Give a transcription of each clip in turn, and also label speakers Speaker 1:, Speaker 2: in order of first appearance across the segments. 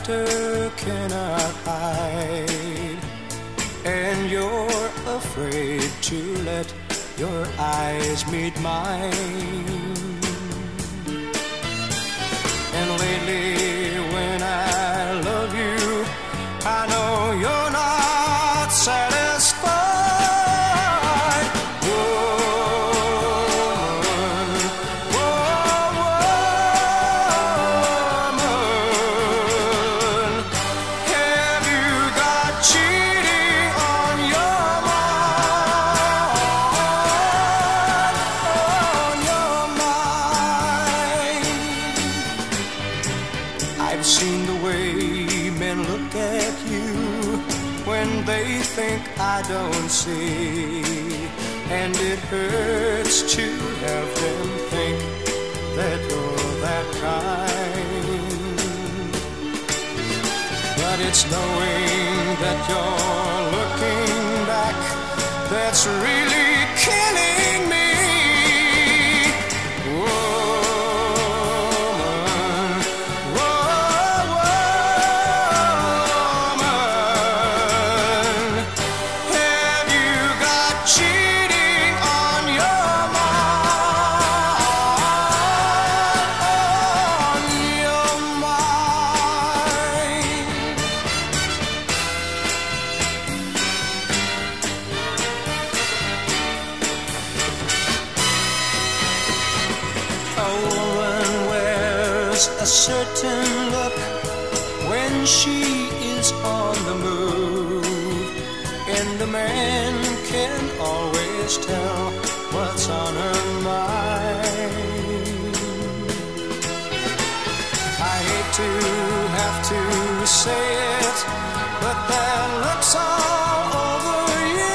Speaker 1: laughter cannot hide, and you're afraid to let your eyes meet mine. And lately when I love you, I know you're not satisfied. Woman, woman, have you got cheating on your mind? I've seen the way men look at you when they think I don't see, and it hurts to have them think that you're that kind. But it's knowing that you're looking back that's really killing me. A certain look when she is on the move, and a man can always tell what's on her mind. I hate to have to say it, but that looks all over you.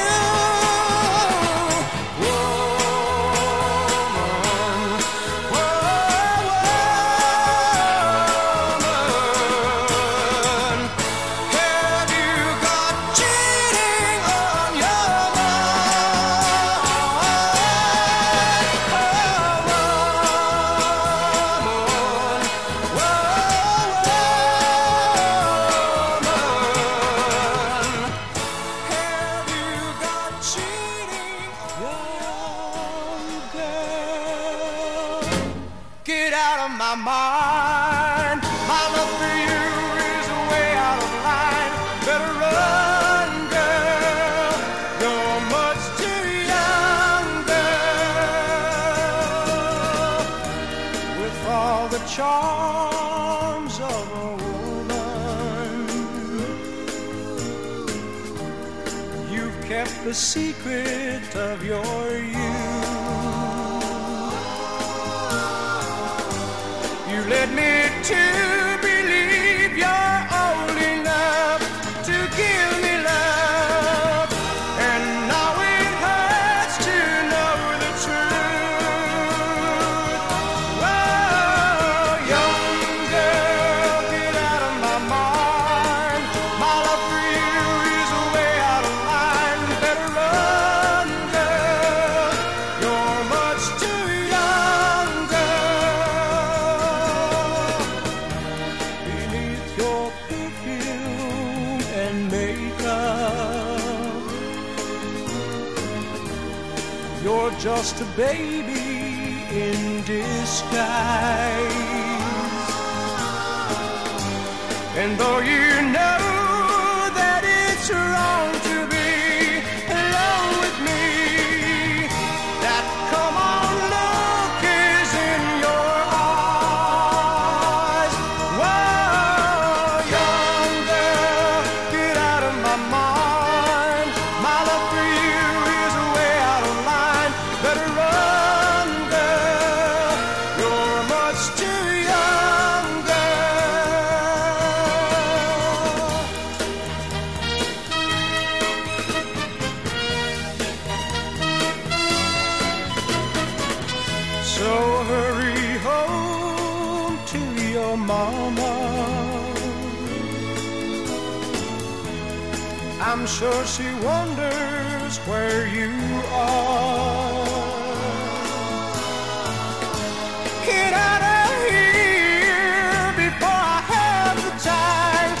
Speaker 1: Get out of my mind. My love for you is way out of line. Better run, girl. You're much too young, girl. With all the charms of a woman, you've kept the secret of your youth. You led me to believe you're old enough to give me love, and now it hurts to know the truth. Whoa, young girl, get out of my mind. My love for you is way out of line. Better run, girl. You're much too young, girl. Your perfume and makeup, you're just a baby in disguise. And though you know that it's wrong to be alone with me, that come on look is in your eyes. Whoa, young girl, get out of my mind. My love for you is way out of line. Better run, girl. You're much too young, girl. So hurry home to your mama. I'm sure she wonders where you are. Get out of here before I have the time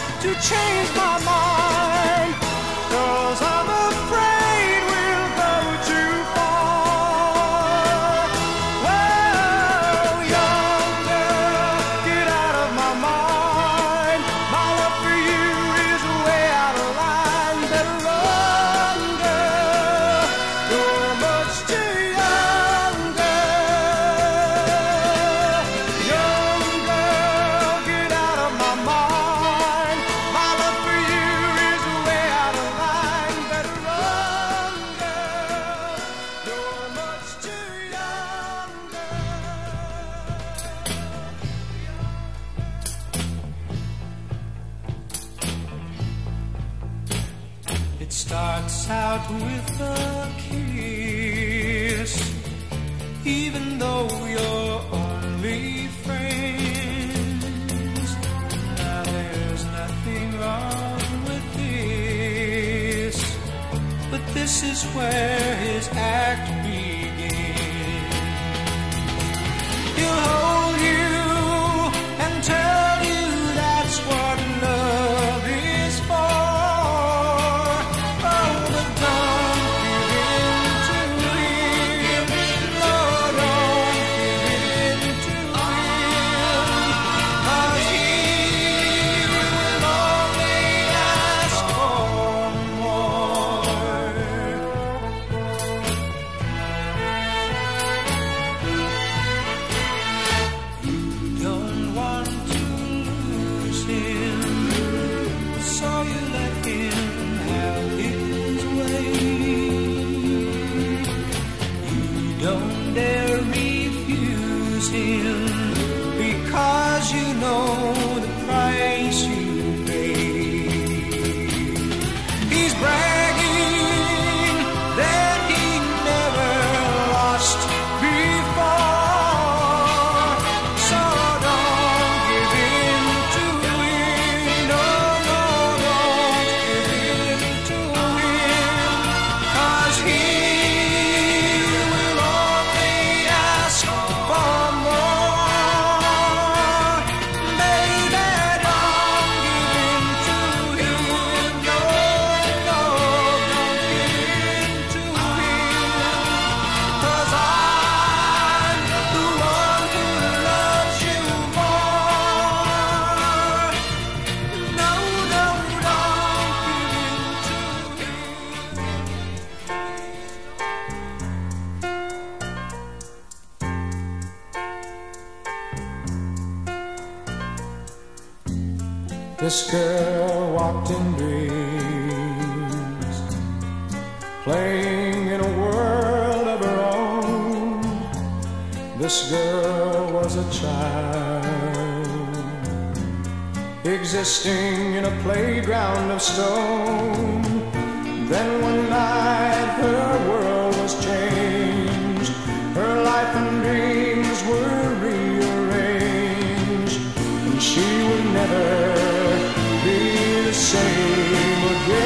Speaker 1: change my mind, 'cause I'm afraid we'll go too far. Well, young girl, get out of my mind. My love for you is way out of line. Better run, girl, you're much too young, girl. Young girl, get out of my mind. My love for you is way out of line. Better run, girl, you're much too young, girl. It starts out with a kiss, even though you're only friends. Now there's nothing wrong with this, but this is where his act begins. He'll hold you and tell you that's what love is for. Oh, but don't give in to him. No, don't give in to him. 'Cause he will only ask for more. Don't want to lose him, so you let him have his way. You don't dare refuse him, because you know the price you pay. He's bragging that he never lost before, so don't give in to him. No, no, don't give in to him, 'cause he will only ask for more. Baby, don't give in to him. No, no, don't give in to him, 'cause I'm the one who loves you more. No, no, don't give in to him. This girl walked in dreams, playing in a world of her own. This girl was a child, existing in a playground of stone. Then one night her world was changed, her life and dreams were rearranged, and she would never be the same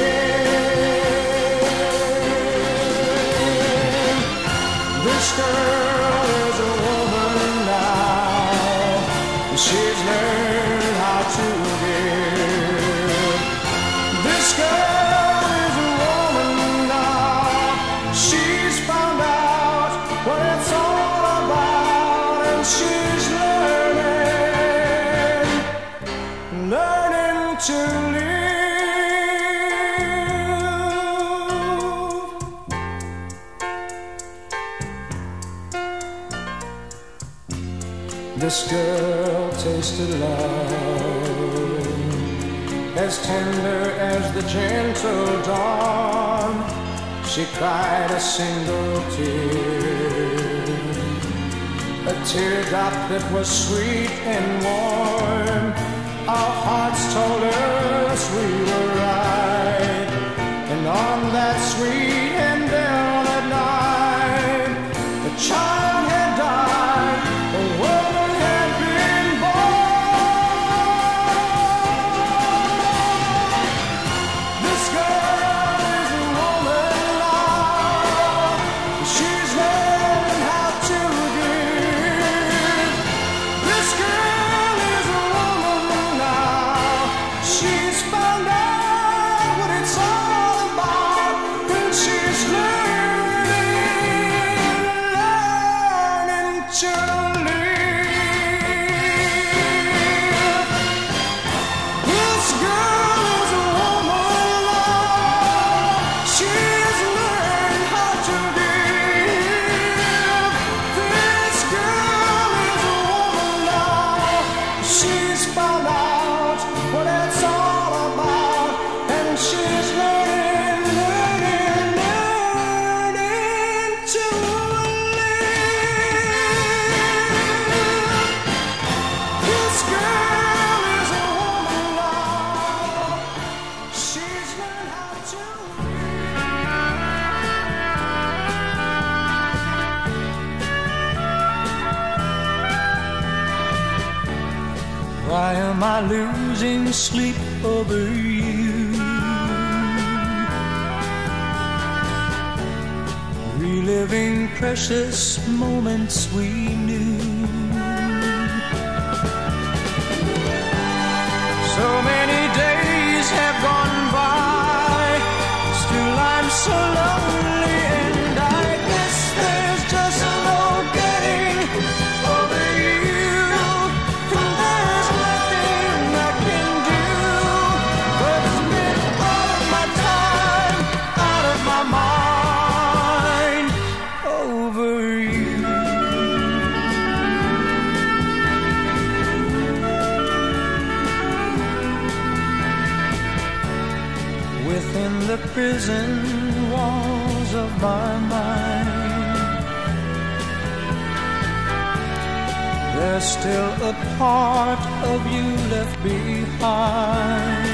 Speaker 1: again. This girl is a woman now, she's learned how to give. This girl is a woman now, she's found out what it's all about, and she's learning to live. This girl tasted love, as tender as the gentle dawn. She cried a single tear, a teardrop that was sweet and warm. Our hearts told us we were right, and on that sweet and velvet night, the child had died, a woman had been born. This girl is a woman now, she's learned how to give. This girl is a woman now, she's found out what it's all about, and she's learning to live. This girl is a woman love. She's learned how to give. This girl is a woman love. She's found out what it's all about, and she's learning to live. This girl is a woman love. She's learned how to live. Why am I losing sleep over you? Reliving precious moments we knew. So many days have gone by, still I'm so lonely, and I guess there's just no getting over you. And there's nothing I can do but spend all of my time out of my mind over you. Within the prison walls of my mind, there's still a part of you left behind.